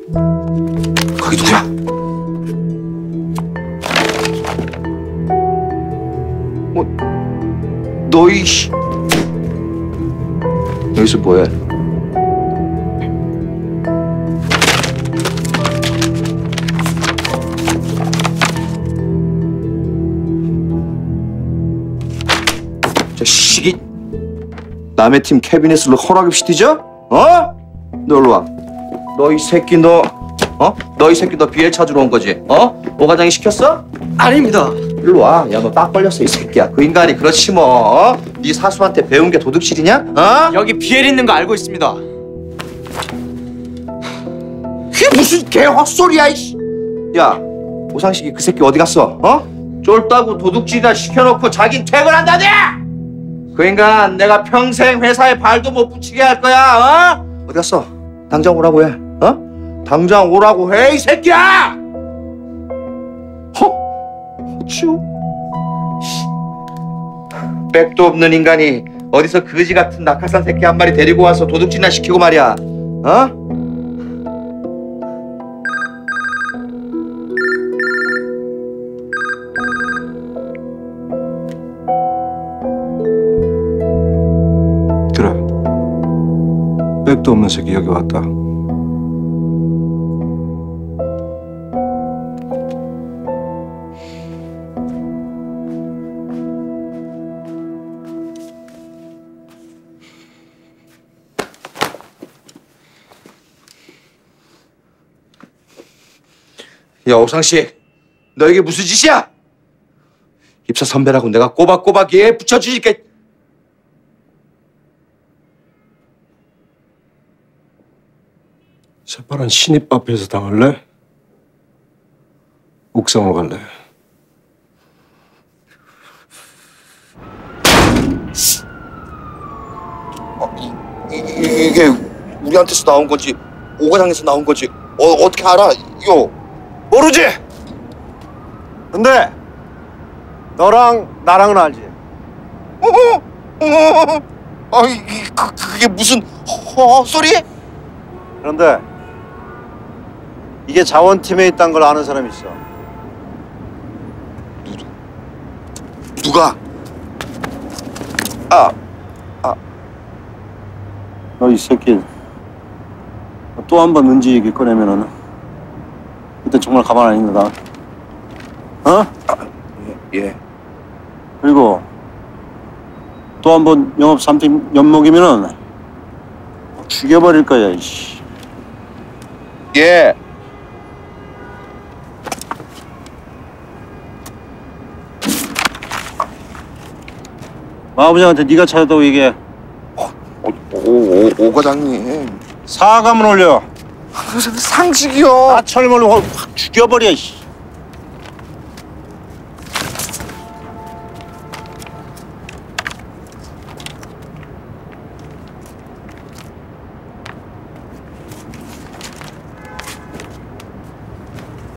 거기 누구야? 너희 씨. 여기서 뭐해? 자식이 남의 팀 캐비넷을 허락 없이 뒤져? 어? 너 일로 와. 너 이 새끼 너 이 새끼 너 비엘 찾으러 온 거지? 오 과장이 시켰어? 아닙니다. 일로 와. 야, 너 딱 걸렸어, 이 새끼야. 그 인간이 그렇지 뭐. 네 사수한테 배운 게 도둑질이냐? 여기 비엘 있는 거 알고 있습니다. 그게 무슨 개 헛소리야, 이씨. 야, 오상식이 그 새끼 어디 갔어? 쫄다고 도둑질이나 시켜놓고 자긴 퇴근한다네! 그 인간 내가 평생 회사에 발도 못 붙이게 할 거야, 어디 갔어? 당장 오라고 해, 당장 오라고 해, 이 새끼야! 어쭈? 백도 없는 인간이 어디서 거지 같은 낙하산 새끼 한 마리 데리고 와서 도둑질이나 시키고 말이야, 그래, 백도 없는 새끼 여기 왔다. 야, 오상식, 너 이게 무슨 짓이야? 입사 선배라고 내가 꼬박꼬박 얘 붙여주니까. 새파란 신입 앞에서 당할래? 옥상으로 갈래? 이게 우리한테서 나온 건지 오 과장에서 나온 건지 어떻게 알아? 이거 모르지? 근데 너랑 나랑은 알지? 그게 무슨 헛소리? 그런데 이게 자원팀에 있다는 걸 아는 사람이 있어. 누가? 너 이 새끼 또 한 번 은지 얘기 꺼내면은 그때 정말 가만 안 있는다. 예. 그리고 또 한 번 영업 3팀 엿먹이면은 죽여버릴 거야, 이씨. 예. 마부장한테 네가 찾았다고 얘기해. 오 과장님. 사과문 올려. 상식이요. 나철물로 확 죽여버려, 이씨.